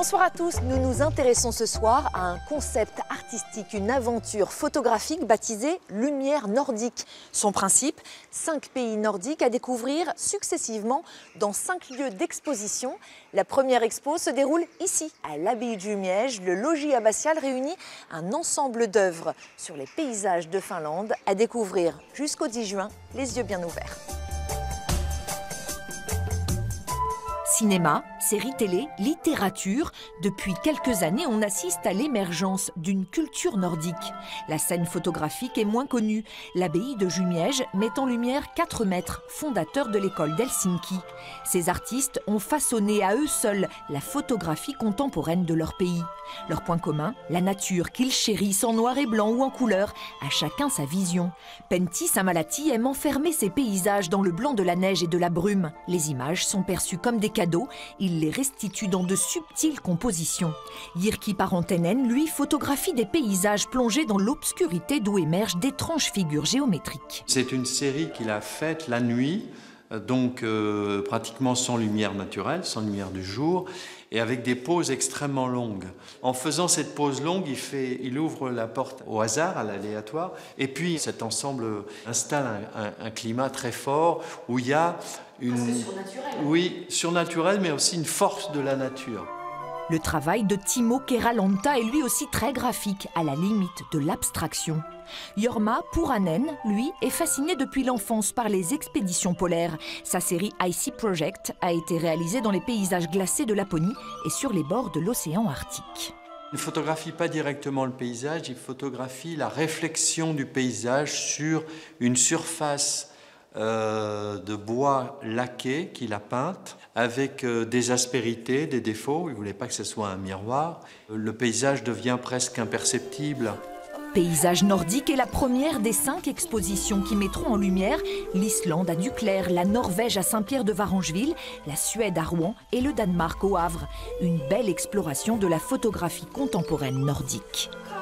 Bonsoir à tous, nous nous intéressons ce soir à un concept artistique, une aventure photographique baptisée Lumière nordique. Son principe, 5 pays nordiques à découvrir successivement dans 5 lieux d'exposition. La première expo se déroule ici, à l'abbaye de Jumièges. Le logis abbatial réunit un ensemble d'œuvres sur les paysages de Finlande à découvrir jusqu'au 10 juin, les yeux bien ouverts. Cinéma, séries télé, littérature, depuis quelques années, on assiste à l'émergence d'une culture nordique. La scène photographique est moins connue. L'abbaye de Jumièges met en lumière 4 maîtres, fondateurs de l'école d'Helsinki. Ces artistes ont façonné à eux seuls la photographie contemporaine de leur pays. Leur point commun, la nature qu'ils chérissent en noir et blanc ou en couleur, à chacun sa vision. Pentti Samalahti aime enfermer ses paysages dans le blanc de la neige et de la brume. Les images sont perçues comme des cadeaux, il les restitue dans de subtiles compositions. Jyrki Parantainen, lui, photographie des paysages plongés dans l'obscurité d'où émergent d'étranges figures géométriques. C'est une série qu'il a faite la nuit, donc pratiquement sans lumière naturelle, sans lumière du jour, et avec des pauses extrêmement longues. En faisant cette pause longue, il ouvre la porte au hasard, à l'aléatoire, et puis cet ensemble installe un climat très fort où il y a une... C'est surnaturel. Oui, surnaturel, mais aussi une force de la nature. Le travail de Timo Keralanta est lui aussi très graphique, à la limite de l'abstraction. Jorma Puranen, lui, est fasciné depuis l'enfance par les expéditions polaires. Sa série Icy Project a été réalisée dans les paysages glacés de Laponie et sur les bords de l'océan Arctique. Il ne photographie pas directement le paysage, il photographie la réflexion du paysage sur une surface de bois laqué qu'il a peinte, avec des aspérités, des défauts. Il ne voulait pas que ce soit un miroir. Le paysage devient presque imperceptible. Paysage nordique est la première des 5 expositions qui mettront en lumière l'Islande à Duclair, la Norvège à Saint-Pierre-de-Varangeville, la Suède à Rouen et le Danemark au Havre. Une belle exploration de la photographie contemporaine nordique.